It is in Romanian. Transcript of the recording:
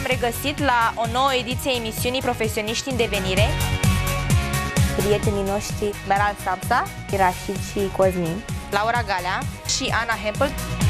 regăsit la o nouă ediție a emisiunii Profesioniști în devenire. Prietenii noștri Meral Sapsa, Rashid și Cosmin, Laura Galea și Ana Hempel.